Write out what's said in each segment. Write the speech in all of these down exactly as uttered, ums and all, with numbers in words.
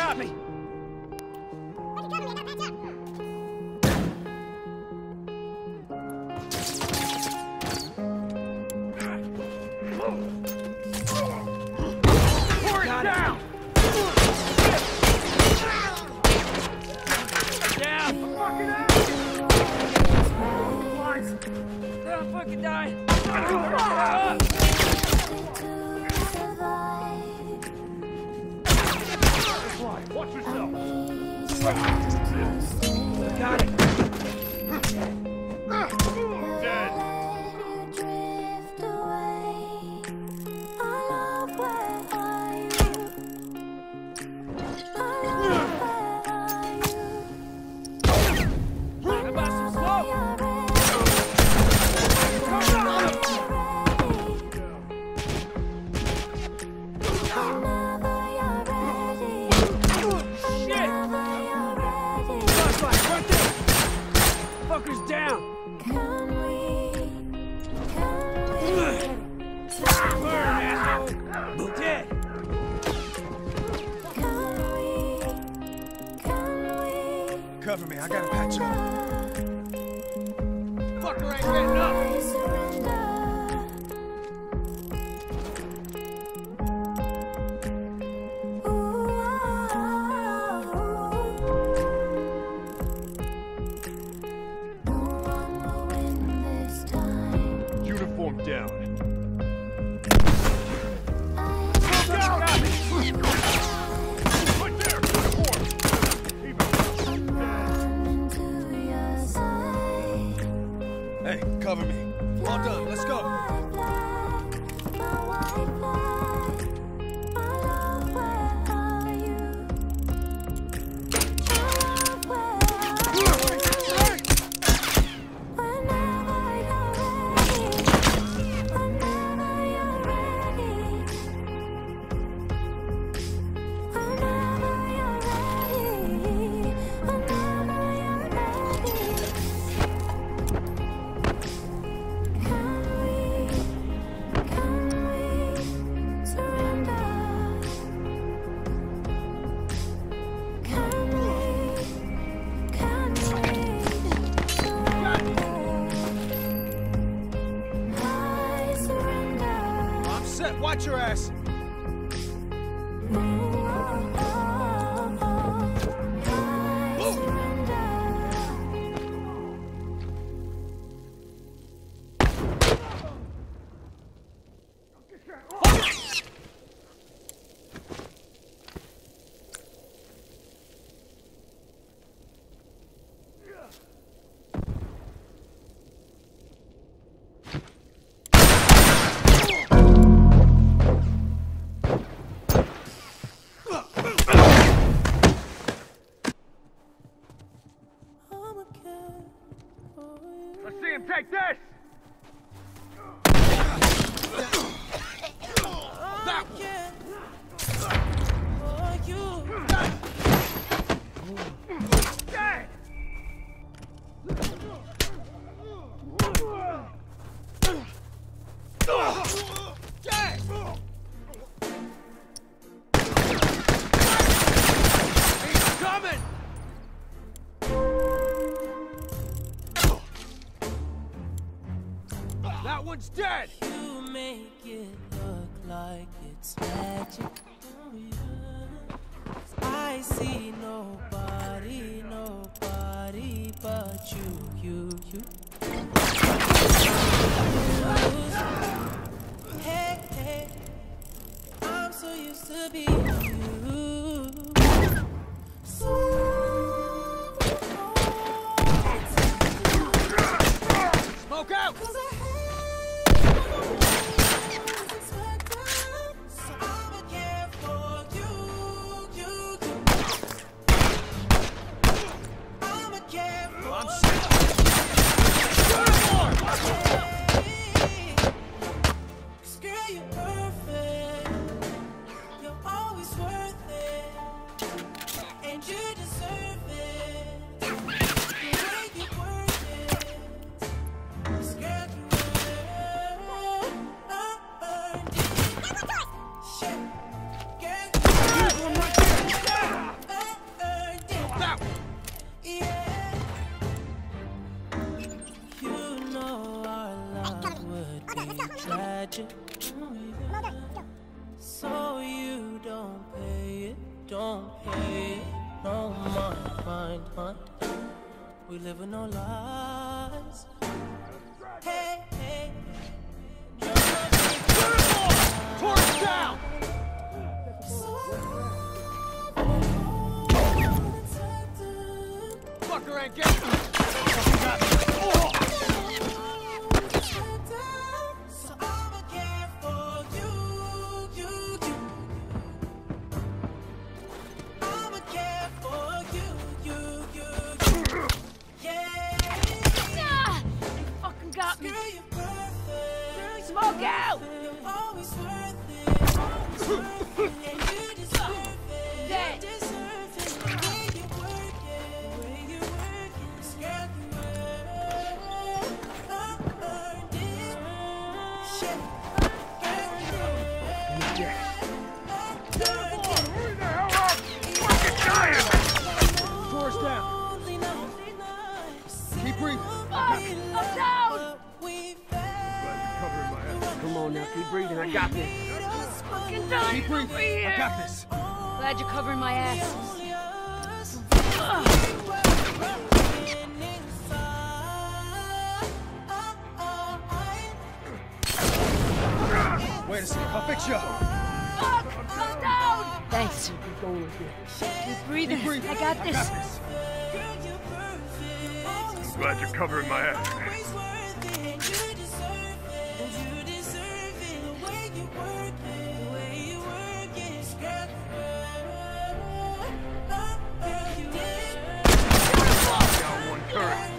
got me! Pour it down! Down! I'm fucking out! I'm fucking dying! Watch yourself! Got it! Dead! Fuckers down! Can we? Can we? Burn, asshole! Dead! Can we? Can we? Cover me, I gotta patch up. Fucker ain't getting up! Down. Hey, cover me. All done, let's go. Watch your ass! Let's see him take this! That one! Dead! Dead! He's coming! That one's dead! You make it look like it's magic. Oh, yeah. I see nobody, nobody but you, you, you. Hey, hey, I'm so used to being you. So smoke out! Scared you don't pay no mind, mind, mind. We live with no lies. Hey, hey, you're not big. Torch down! Fucker ain't getting me! So I'ma care for you, you, you. I'ma care for you, you, you, you. Yeah. Ah, you fucking got me. Girl, you're perfect. Smoke out! You're always worth it, always worth it. And you deserve it. Dead. You deserve it. The way you work it, the way you work it. This girl you earn, earned it. Shit, earned it. Earned it. Hurry the hell up! Fucking dying! Torch down! Keep breathing. Fuck! I'm down! Covering my ass. Come on now, keep breathing. I got this. Fucking dying Keep over breathing. here! I got this. Glad you're covering my ass. Ugh. Wait a second, I'll fix you up. Fuck! I'm down! Thanks. Keep going like this. Keep breathing. Keep breathing. I got this. this. I'm glad you're covering my ass, man. Down one turret.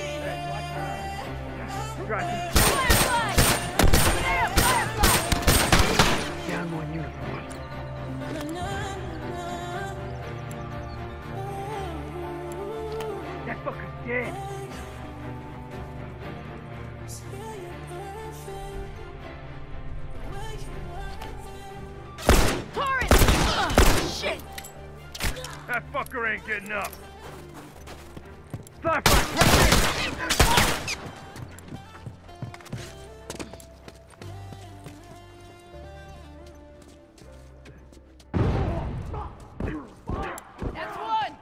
Right. Firefly! There, Firefly! Down one uniform. That fucker's dead. Torrent! Ugh, shit! That fucker ain't getting up. Flashlight, That's one!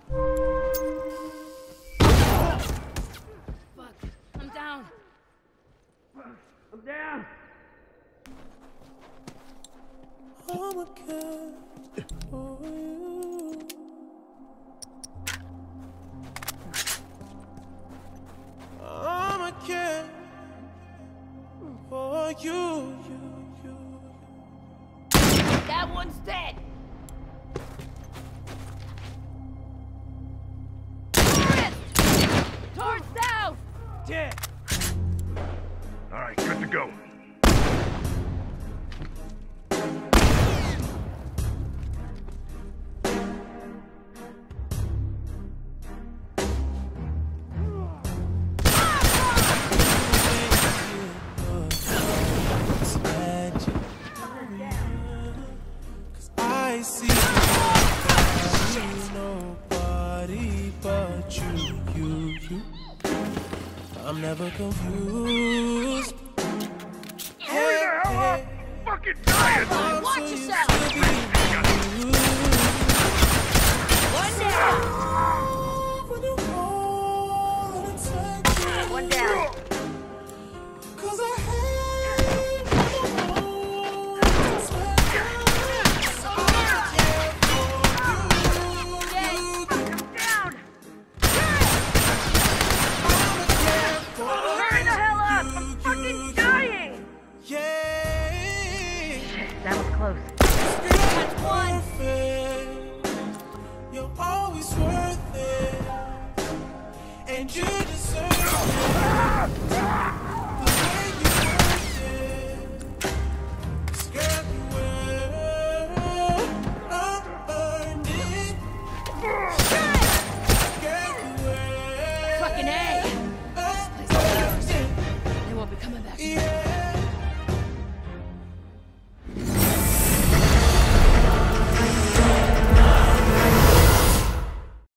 Fuck. I'm down. I'm down. I'ma care for you. I'ma care for you, you, you. That one's dead. Torrent! Torrent's down! Dead. All right, good to go. It's magic. 'Cause I see you, nobody but you, you, you. I'm never confused. Hurry the hell up! Fucking dying! I'm Watch so used yourself. to being you. One down! When you hold and touch One down. 'cause I hate when you hold and touch. So I care for you, Dead. you, Down! you. Hurry the hell up! I'm fucking dying! Yeah. That was close. That's one. You're always worth it, and you deserve it.